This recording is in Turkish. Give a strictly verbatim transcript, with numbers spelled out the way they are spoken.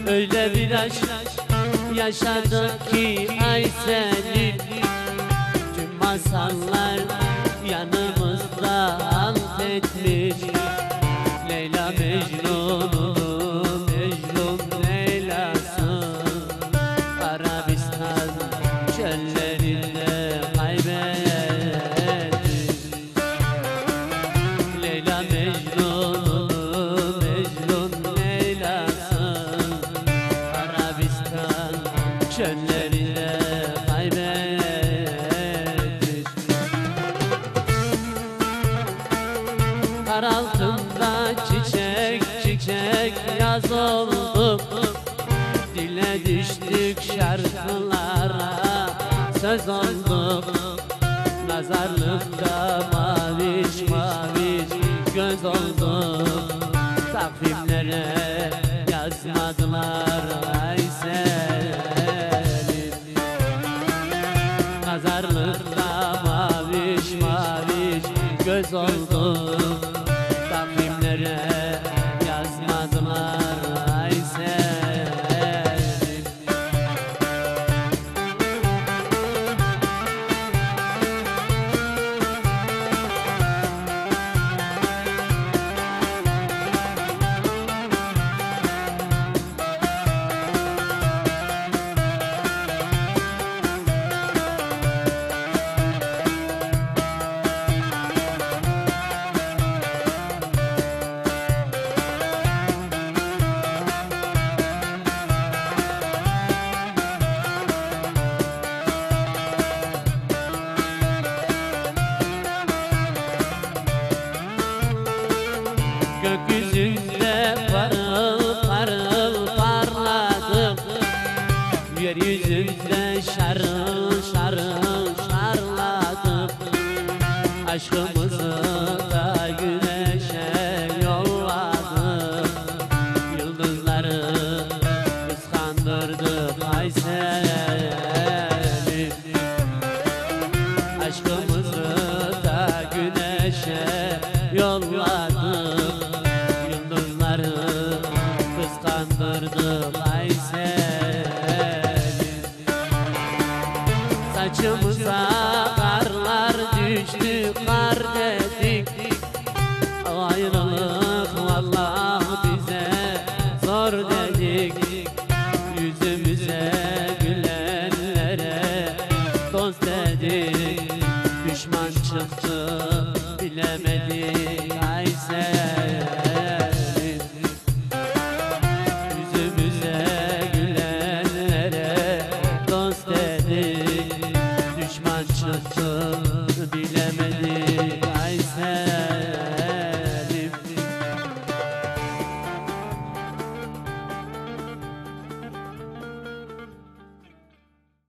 Öyle bir aşk yaşadık ki Aysel'in, tüm masallar yanımızda halt etmiş. Leyla Mecnun'u, Mecnun Leyla'sı Arabistan çöllerinde kaybetmiş. Leyla Mecnun'u, Mecnun Leyla'sı Arabistan çöllerinde kaybetmiş. Kar altında çiçek çiçek yaz olduk, dile düştük şarkılara söz olduk. Nazarlıkta maviş maviş göz olduk, takvimlere yazmadılar Aysel'im. Nazarlıkta maviş maviş göz olduk, takvimlere yazmadılar Aysel'im. Gökyüzünde parıl parıl parladık, yeryüzünde şarıl şarıl şarladık. Aşkımızı da güneşe yolladık, yıldızları kıskandırdık Aysel'im. Aşkımızı da güneşe yolladık, kıskandırdık Aysel'im. Saçımıza karlar düştü, kar dedik. Ayrılık vallahi bize zor dedik. Yüzümüze gülenlere dost dedik, düşman çıktı